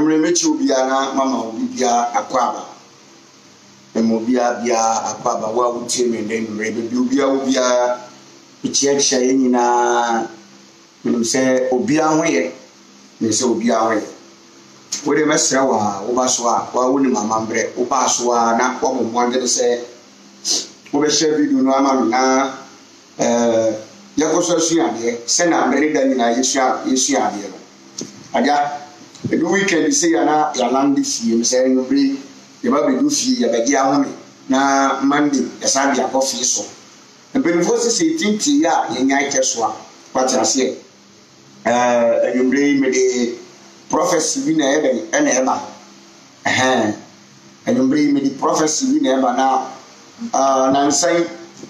Anumre mechi obia na mama obia akwaba. Emobia bia akwaba wa wutie me den numre be obia ichiacha nyina menim se obia ho ye me se obia ho ye wo de mesra wa wo ba so a wa woni mama mbre wo ba so a na wo mo mwande se wo be share video no ama na yakoso suade se na mbre da nyina yesu ade no aga the weekend say na ya land fie me say no bre ye ba be do fie ya be dia ho me na Monday ya sa dia ko fie so mpemfo se tinti ya ye nyai keso a kwati ase enumbre me de prophecy bi na ebe na eba enumbre me de prophecy bi na eba na nsai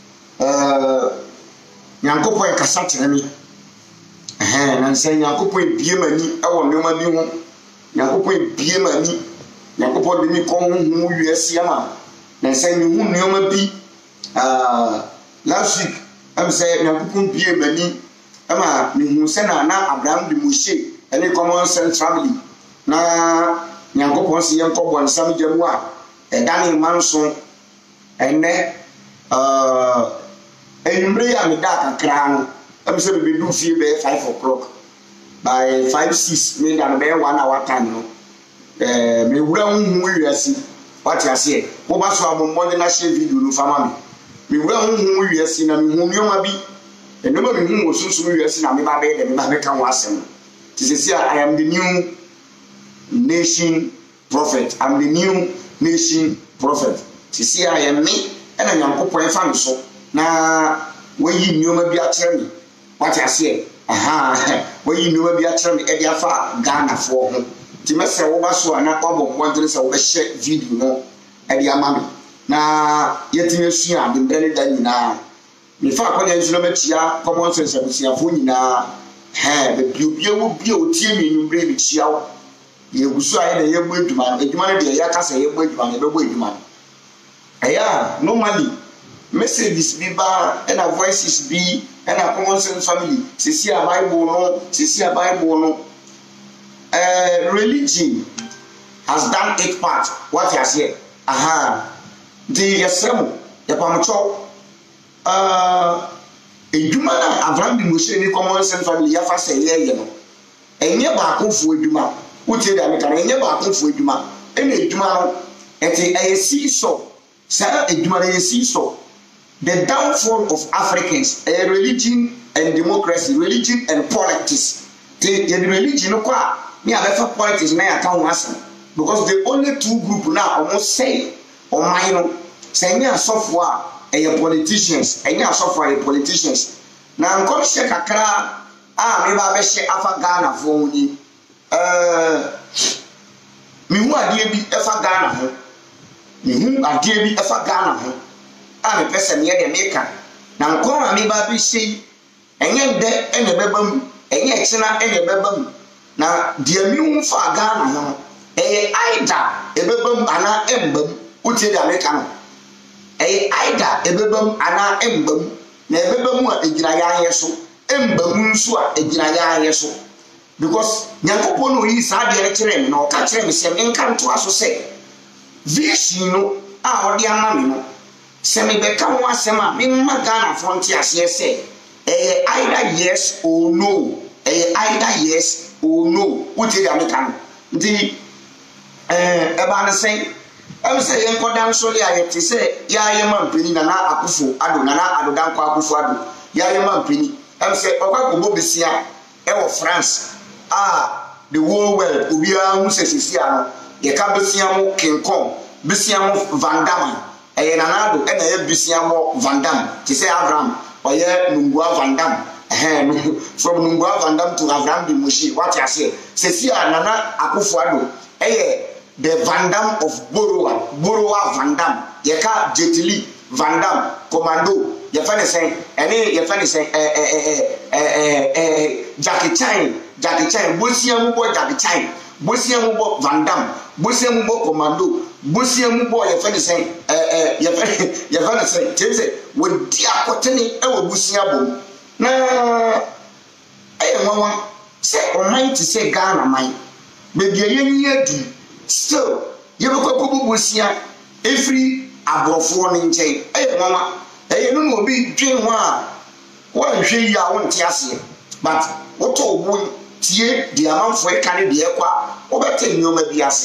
Nyankopon kasa kyerɛ me na nsai Nyankopon bie mani ɛwɔ nneɛma bi ho Nyankopon bie mani Nyankopon de mi kɔ hu wiase ama na nsai mi hu nneɛma bi last week am say Nyankopon bie mani ama mi hu sɛ na Abraham de Moshe ɛne common sense family na Nyankopon se yɛn kɔ bɔ nsam gyamu a ɛdane manso ɛnɛ enumre ya me da kakra no am say be do fie be 5 o'clock by 5-6 me da be 1 hour time no me wura hu wiase what you say wo ba so abombo na share video no fama me wura hu wiase na me hu nyoma bi enoma me hu osunsun wiase na me ba be de me ba be kan wasem ti I am the new nation prophet. I'm the new nation prophet. Ti I am me and Nyankopon fa me so na wayi nyoma bi akyere me what you say wayi nyoma bi akyere me e dia fa Ghana fo ho ti me se wo ba so ana kwabo mwandre se wo be share video no e dia ma me na yetime sua de ndene da nyina me fa kwanya nsuno matia common sense abusia fo nyina be biobia wo bia otie me numbre bi chia wo ye gusu aye na ye bo adwuma ne de ya kasa ye bo adwuma ne be bo adwuma eya normally messages bi ba and a voices bi and a common sense family sisi a bible no religion has done its part what you say the yesremo yapamcho edwuma na Abraham de Moshe ni common sense family ya fa se ye no enye ba akofu edwuma utie da meka enye ba akofu edwuma ene edwuma no eti ayesi so sa edwuma na ayesi so the downfall of Africans religion and democracy religion and politics the religion kwa me abefa politics na ya kan wasa because the only two group now almost say o mine say me asofo a politicians enya asofo a politicians na nko hye kakra me ba be hye afa Ghana fo ni me hu ade bi afa Ghana ho me hu ade bi afa Ghana ho me pese me de meka na nko me ba be hye enye de ene bebam enye kyena ene bebam na de mi hu fa Ghana ho aida ebebam ana embam utie de meka no aida ebebam ana embam na ebebam a egira ya yeso embam nso a egira ya yeso because Nyankopon no yi sa de kire me no ka kire me se nka nto aso se vision no a odi ama me no se me be ka ho asem a me Ghana frontier ase se either yes or no either yes or no utie de meka no ndi eba na say am say yen kodan so le ayete say ya ye mampini na akufo ado na adodan kwa akufo ado ya ye mampini am say okwa ko bisia e wo France the whole world obia hu sesisi ano ye ka bisia mo King Kong bisia mo Van Damme na nado e na ye bisia mo Van Damme ti say Abraham oye Nungua Van Damme from Nungua Van Damme to Abraham de Moshe what you say sesi na akufo ado the Van Damme of Borowa Van Damme yeka Jetili Van Damme commando ye fane say Jackie Chan bosia mu bo Jackie Chan bosia mu bo Van Damme bosia mu bo commando bosia mu bo ye fane say tese we dia kotene e wo bosia bom na nwanwa say o mind to say Ghana mind baby yen yet still you go busia every abrofo ne nchen mama no be dwen ho a wan hwe yi a won ti ase but what to won tie di amanfo e kan de ekwa wo bete nyoma bi ase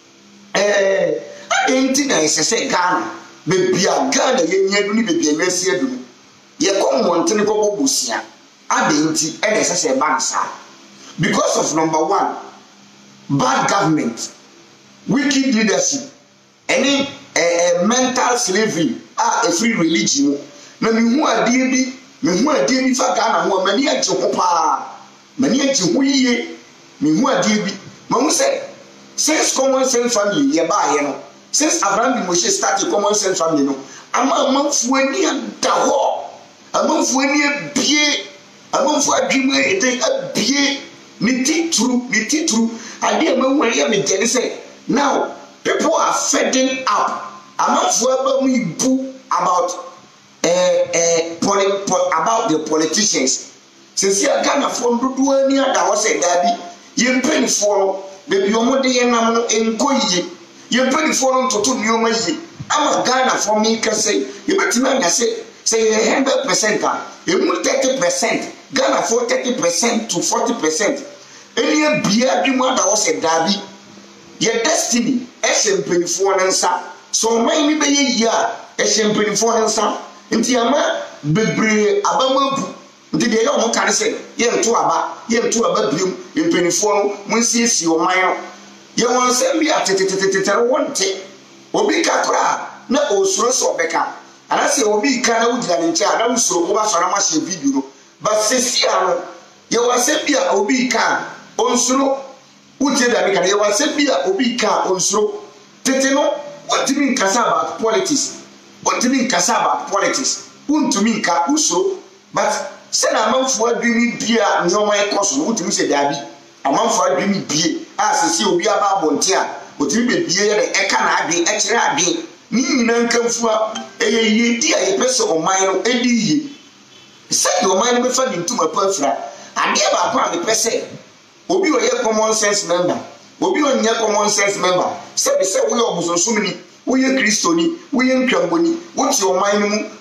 enti na ese Ghana baby a Ghana yen yadu ni baby anwasi adu ye kom wonte ne ko busia adenti e ese bansa because of number 1 bad government, wicked leadership, any mental slavery, a free religion. Na mi hu adie bi fa Ghana ho mani agye ho pa mani agye ho yiye mi hu adie bi ma hu say since common sense family ye ba ye no since Abraham bi Moshe start common sense family no ama manfu ani anda ho amanfu ani abie amanfu adwemu ede abie ni titru ade ma hu ye me tell say now people are fed up amanfu abamu ibu about about the politicians. Since you are Ghana from Duduani and I was a daddy, you penny for baby Omode Yanam in Koyi, you penny for them to new Mazi. I'm a Ghana for me can say, you better not say 100%, you move 30%, Ghana for 30% to 40%. Any beer demand I was a daddy, your destiny, penny for answer. So my me be year, penny for answer. Nti ama bebre abamabu nti de yo mo kan se ye nto aba biom empenifo no monsiesi o man no ye won se bi atetetetetere wonte obi kakra na osuro so beka ana se obi ka na wudira ne ntia na usuro ko ba so na ma she video no ba sesi ano ye won se bi a obi ka onsuro wutie da beka ye won se bi a obi ka onsuro tete no what do you mean kasa about politics. What do you mean kasa about politics? To mean ka uso, but say na manfo adwimi bia nyoma ekoso no tumi se dabi amanfo adwimi bie asese obi aba abonte a otumi be bie ye eka na adwe ekire adwe ni nyina nkamfu a eyeye di a yepese oman no edi yi say oman no be fa di ntuma pa afira ade ba kwa me pese obi oye common sense member obi onye common sense member say be say we obusosumni we Christoni, we Nkamboni, what's your mind?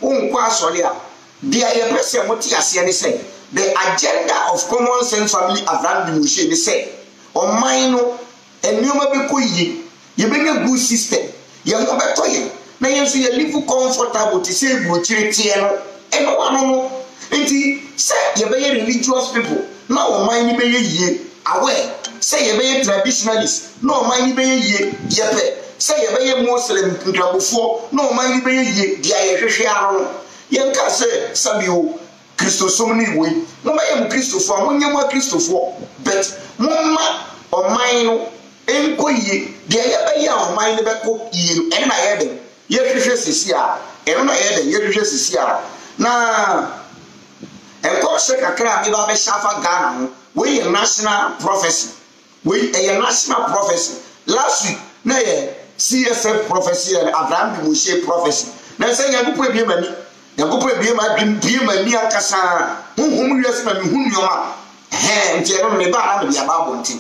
Solia. The IPS Motiasian say the agenda of common sense family around the Mushe say, or mine, and you may be you bring a good system. You are not toy. Now you see a little comfortable to say, Buchitiano, and one. And he said, you be religious people. Now, mine be ye aware. Say, you be traditionalists. No, mine be ye, yepe. Say ye be Muslim nkrabufo no man be ye dia ye hwehwe aro ye nka say sabio Christosum ni we no ma ye Christofo amonyam Christofo but mumma oman no enkoyi dia ye be ye oman ne be ko yi ene na ye den ye hwehwe sisi a ene na ye den ye hwehwe sisi a na enko se kakra mi ba be shafa Ghana no we national prophecy we a national prophecy last week na ye CSF prophecy and Abraham Moshe prophecy. Na say Yakubu Biemani, Yakubu Biemani akasa. Whom you ask me whom you are. And Jerome Neba and the Ababonti.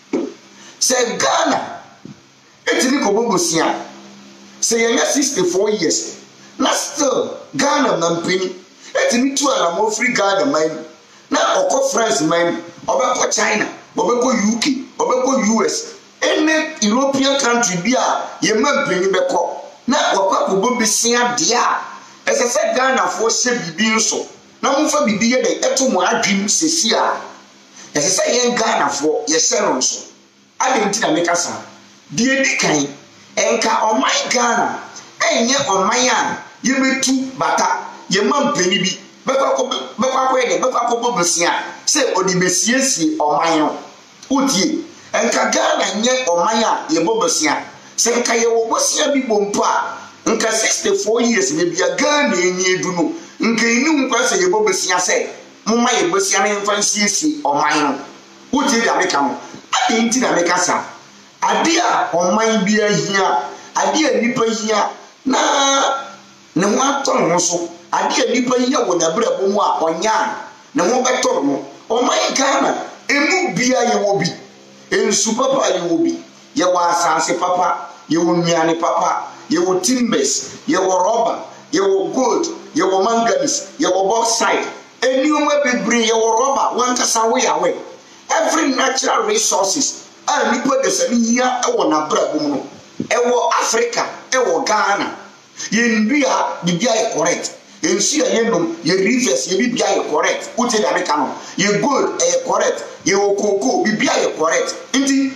Say Ghana. It's Nicobosia. Say 64 years. Not still Ghana Nampini. It's me to a more free Ghana mine. Now Oko France mine, Obako China, Obako UK, Obako US. Any European country be a ye man bring beko na wakwa kubo besia dia as I said Ghana for she bibi so na mo fa bibi ye de eto mo adwim sesia as I say yen Ghana for ye sero so adenti na meka sa die di kan enka oman Ghana enye oman a ye betu bata ye man pani bi beko ye de beko besia say odi besiesie oman no utie enka Ghana nye omanya ye bobosia se nka ye wobosia bi bompo a nka 64 years me bia Ghana enye edu no nka inu nkwa se ye bobosia se mumma ye bosia na mfansiesi oman no uti da meka mo ade nti da meka sa ade a oman bia hia ade a nipa hia na ne ho aton ho so ade a nipa hia wo na brabo mu a onya ne ho beto no oman Ghana emu bia ye wo bi ensu papa yɛwɔ bi yɛwɔ asase papa yɛwɔ nnuane papa yɛwɔ timbers yɛwɔ rubber yɛwɔ gold yɛwɔ manganese yɛwɔ bauxite enioma bebree yɛwɔ rubber wankasa wo yawe every natural resources a nipa desani hia ɛwɔ n'abrabɔ mu no ɛwɔ Africa ɛwɔ Ghana yɛndua bibia yɛ correct ensu a yɛnom yɛ rivers yɛ bibia yɛ correct wote da meka no yɛ gold ɛyɛ correct yɛwɔ cocoa bibia yɛ correct nti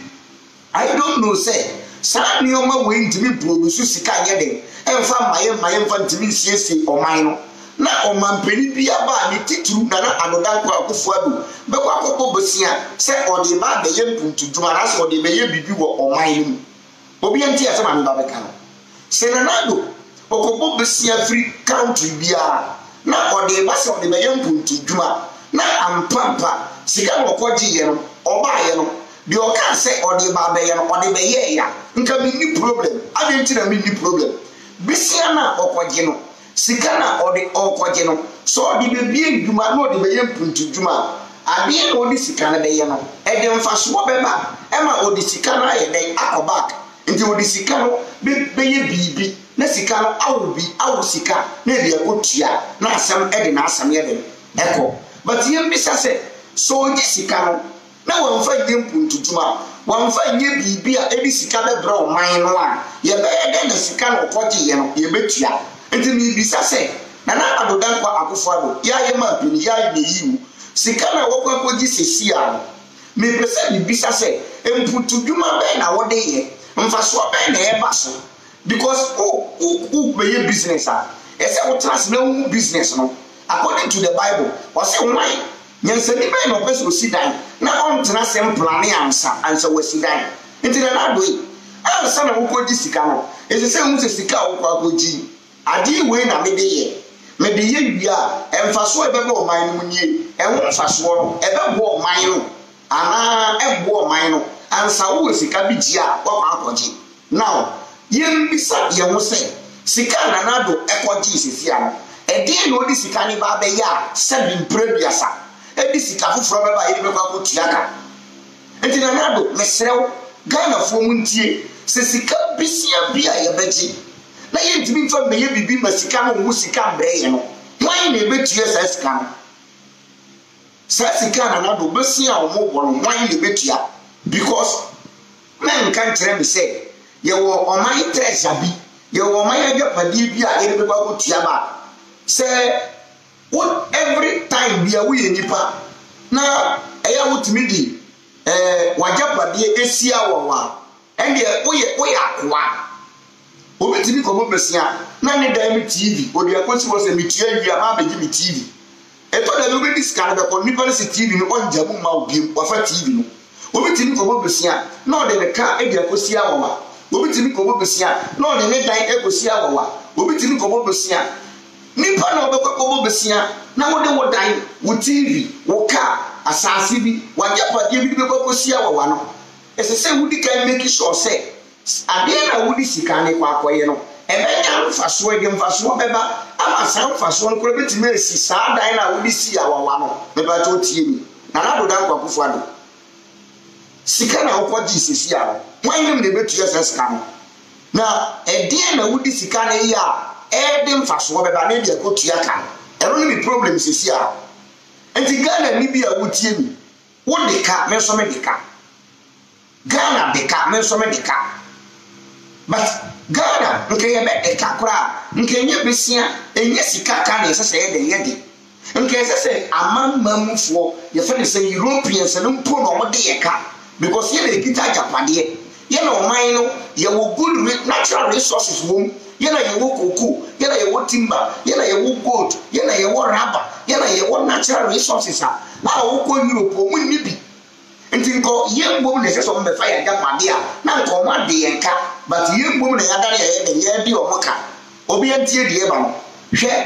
I don't know say saa nneɛma wei ntumi produce sika nyɛ den ɛmfa mayɛ mfa ntumi nsiesie ɔman no na ɔmampani bi aba ne tituru na anodankɔ akofo ado bɛkɔ akɔbɔ bosia sɛ ɔde ba bɛyɛ mpuntudwuma na sɛ ɔde bɛyɛ bibi wɔ ɔman no mu obi nti asɛ ma mba bɛka no sɛ nanado ɔkɔbɔ bosia free country bia na ɔde ba sɛ ɔde bɛyɛ mpuntudwuma na ampampa sika na ɔkɔgye yɛ no ɔbaayɛ no deɛ ɔka sɛ ɔde ba bɛyɛ no ɔde bɛyɛ ya nka minni problem ade nti na minni problem bisia na ɔkɔgye no sika na ɔde ɔkɔgye no so ɔde bɛbie dwuma na ɔde bɛyɛ mpuntudwuma adeɛ na ɔde sika no bɛyɛ no ɛde mfasoɔ bɛba ɛma ɔde sika no ayɛ dɛn akɔ back nti ɔde sika no bɛyɛ biribi na sika no awo sika na ɛde ɛkɔtua na asɛm ɛde n'asɛm yɛ den ɛkɔ but yɛn bisa sɛ so ɔgye sika no na wɔmfa nyɛ mpuntudwuma wɔmfa nyɛ biribi a ɛde sika bɛbrɛ ɔman no a yɛbɛyɛ dɛn na sika no ɔkɔgye yɛ no yɛbɛtua nti mibisa sɛ nana adodankɔ akofo ado yɛayɛ ma pini yɛayɛ ne yiwu sika na wɔkɔ akɔgye sesi a mepɛ sɛ mibisa sɛ mputudwuma bɛn na wɔde yɛ mfasoɔ bɛn na ɛba so because wo bɛyɛ business a ɛsɛ wotena ase na wohu business no according to the Bible ɔsɛ nwan nyansani bɛn na ɔpɛ sɛ osi dan na ɔntena sɛ mplane ansa wasi dan nti na nado yi ansa na wokɔgye sika no ɛsɛ sɛ hu sɛ sika a wokɔ akɔgye ade wei na mede yɛ wie a ɛmfasoɔ ɛbɛbɛ ɔman no mu nie ɛho mfasoɔ no ɛbɛboɔ ɔman no anaa ɛboɔ ɔman no ansa wowɔ sika bi gye a wɔkɔ akɔgye now yɛmbisa yɛn ho sɛ sika nanado ɛkɔgye sisia no ɛdeɛ na ɔde sika ne ba bɛyɛ a sɛbi mprɛduasa ɛde sika foforɔ bɛba a yɛde bɛkɔ akɔtua ka nti nanado mesrɛw Ghanafoɔ mu ntie sɛ sika bisia bi a yɛbɛgye na yɛntumi mfa mɛyɛ bibi ma sika no wo sika brɛ yɛ no hwan na ɛbɛtua saa sika no saa sika nanado bɛsia a ɔmo wɔ no hwan na ɛbɛtua because menka nkyerɛ me sɛ yɛwɔ ɔman treasure bi yɛwɔ ɔman adwapadeɛ bi a yɛde bɛkɔ akɔtua ba sɛ every time bi a woyɛ nipa na ɛyɛ wotumi di wagyapadeɛ esia wɔ wa ɛndeɛ woyɛ akoa obi timi kɔbɔ besia na ne dan mi TV odi akosi wɔ sɛ metua wi a ma bɛgye mi TV ɛtɔ da obi di scan bɛkɔ nipa ne sɛ TV no ɔngya mu ma obi wafa TV no obi timi kɔbɔ besia na ɔde ne car edi akosi awɔ wa obi timi kɔbɔ besia na ɔde ne dan ekosi awɔ wa obi timi kɔbɔ besia nipa na ɔbɛkɔ kɔbɔ besia na wode wo dan wo TV wo car asase bi wagyapadeɛ bi bɛkɔ kosi awɔ wa no ɛsɛ sɛ wodi kan make sure sɛ adeɛ na wodi sika ne kwa akɔyɛ no ɛbɛnya mfasoɔ de mfasoɔ bɛba ama saa mfasoɔ no kora bɛtumi asi saa dan na wodi si awawa no mɛba to tie mi na na doda nkwakufu ado sika na wokɔgye sisi a hwan nim na ɛbɛtua saa sika no na ɛdeɛ na wodi sika ne yɛ a ɛde mfasoɔ bɛba ne deɛ kɔtua ka ɛno ne mi problem sisi a nti Ghana ni bi a wotie mi wode ka me nso me de ka Ghana de ka me nso me de ka but Ghana nke yɛbɛ de ka koraa nke nye besia enye sika ka na ɛsɛ sɛ yɛde nke ɛsɛ sɛ amammamufoɔ yɛfɛ ne sɛ Europeans no mpo na ɔmo de yɛ ka because yɛna ekita agyapadeɛ yɛna ɔman no yɛwɔ good natural resources wom yɛna yɛwɔ cocoa yɛna yɛwɔ timber yɛna yɛwɔ gold yɛna yɛwɔ rubber yɛna yɛwɔ natural resources a wɔkɔ Europe ɔmo nni bi nti nkɔ yɛn mbom na ɛsɛ sɛ ɔmo bɛfa yɛ agyapadeɛ a na nkɔ ɔmo ade yɛn ka but yɛn mbom na yɛadane yɛde ɔmo ka obi antie deɛ ba no hwɛ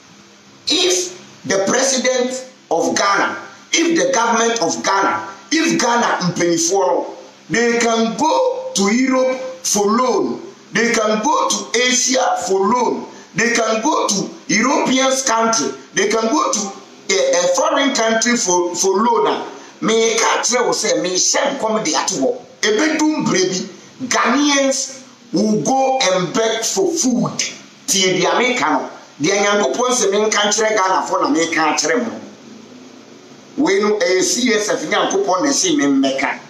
if the president of Ghana if the government of Ghana if Ghana mpanyinfoɔ no they can go to Europe for loan they can go to Asia for loan they can go to European country they can go to a foreign country for loan me ka kire wo say me shem come dey ato ebedum brebi Ghanaians will go and beg for food till the American the Yankopon se men kan kire Ghana for na me ka kire mo we no CSF Yankopon na se men meka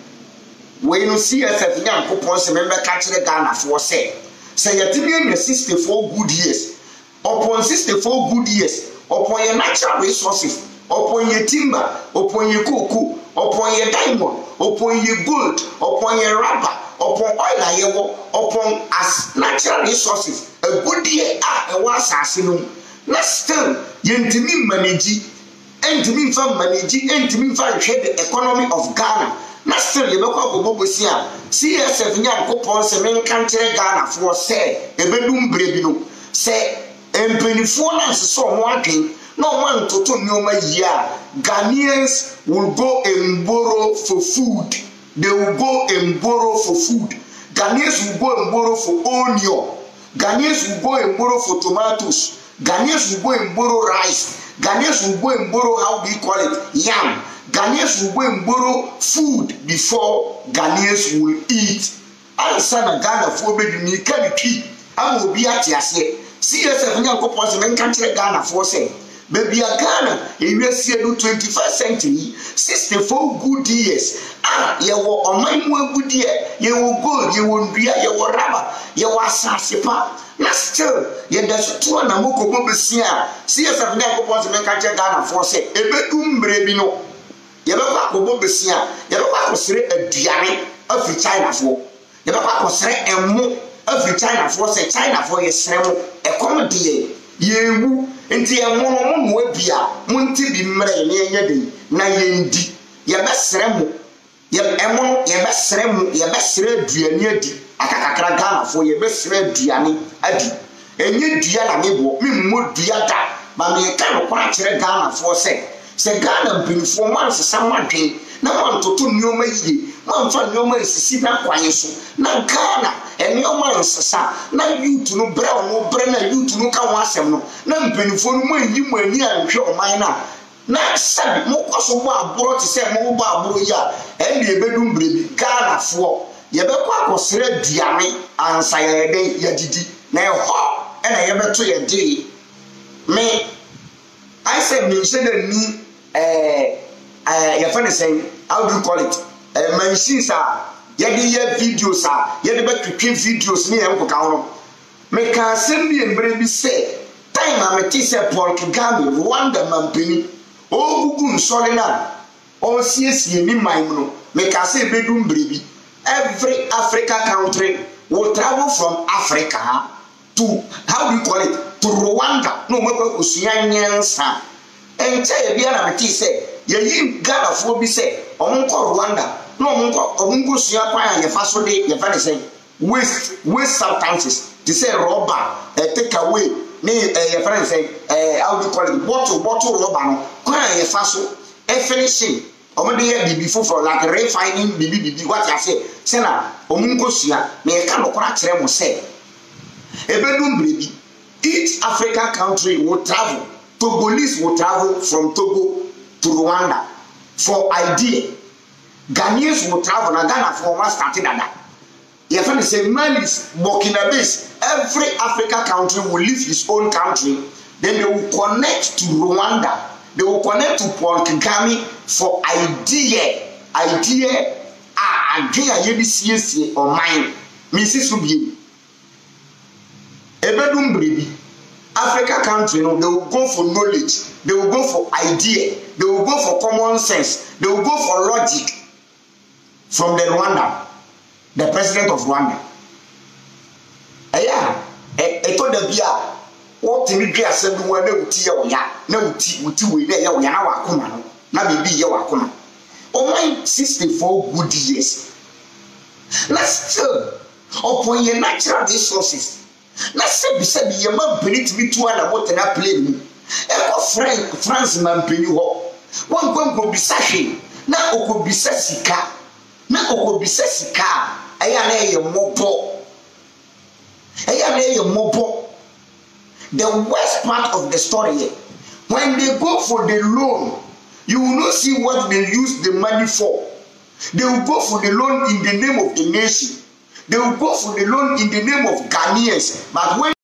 we no CSF Yankopon se men meka kire Ghana for say yatimi 64 good years upon 64 good years upon your natural resources upon your timber upon your cocoa upon your diamond upon your gold upon your rubber upon oil ayewo upon as natural resources a good year a was asino na still yentimi manage entimi fa manage entimi fa hwe the economy of Ghana na still yebekwa gobobosi a CSF Nyankopon se men kan kire Ghana for say ebedum brebi no say empenifo na nseso mo adwen no man toto nyoma yia Ghanaians will go and borrow for food. They will go and borrow for food. Ghanaians will go and borrow for onion. Ghanaians will go and borrow for tomatoes. Ghanaians will go and borrow rice. Ghanaians will go and borrow, how do you call it, yam. Ghanaians will go and borrow food before Ghanaians will eat. Answer na Ghana for be ni kaniki. Am obi atiase. CSF Nyankopon se men kan kire Ghana for say baby Ghana ewiesie no 21st century 64 good years ye wo oman mu good year ye wo gold ye wo ndua ye wo raba ye wo asase pa na still ye da so na mokobo besia CSF na akopon se men ka je Ghana for say ebedum mbre bi no ye be kwa kobo besia ye be kwa kosere aduane afi China fo ye be kwa kosere emu afi China fo say China fo ye sremo ekomodie yewu nti enwono mo bia munti bi mre ne enye de na yendi ye besremu ye enwono ye besremu ye besre aduane adi akakakra Ghana fo ye besre aduane adi enye dua na mebo memmo dua da ma me ka no kwa kire Ghana fo se Ghana mpinfo man sesa madwen na man toto nyoma yie man fa nyoma sisi na kwanye so na Ghana enyoma nsesa na youth no bre na youth no ka wasem no na mpinfo no manyi mani anhwe oman na sabi mo kwaso bo aboro te se mo bo aboro ya e na ebedum brebi Ghana fo ye be kwa akosere duane ansa ye den ya didi na ho e na ye beto ye de me I said me say the ni your friend is saying, how do you call it? Machines are yadi videos are yadi back to keep videos near Uncle Kauno. Make a assembly and baby say, time I'm a teacher Paul Kagame, Rwanda Mampini, oh, Gugun Solina, oh, CSC, me Maimno, make a say bedroom baby. Every Africa country will travel from Africa to, how do you call it? To Rwanda. No more Usianyansa. And say, Biana say, ye Ghana for be say, Onko Rwanda, no Onko Siapa and your faso de, your friend say, waste substances to say rubber, take away, your friend say, how do you call it, bottle rubber, quite your faso, finishing, Omodia before for like refining, bibi, what I say, Sena, Omunko Sia, may a kind of crack remo say, Ebedum baby, each African country will travel. Togolese will travel from Togo to Rwanda for idea. Ghanaians will travel na Ghana for one starting that. Your friend say Malis, Burkina Faso, every African country will leave his own country. Then they will connect to Rwanda. They will connect to Paul Kagame for idea. Idea yebi CSC or mine. Mrs. Subi. Ebedum brebi. Africa country, no, they will go for knowledge, they will go for idea, they will go for common sense, they will go for logic from the Rwanda, the president of Rwanda. Told the Bia, what in the said, when they would tell ya, no tea, we there, Yana, na baby Yawakuma. Oh, my 64 good years. Let's still upon your natural resources. Na sebi ye man penit mi to na bote na play mi e ko France man peni ho won go bisa hwe na okobisa sika aya na ye mobo the worst part of the story when they go for the loan you will not see what they use the money for. They will go for the loan in the name of the nation. They will go for the loan in the name of Ghanaians. But when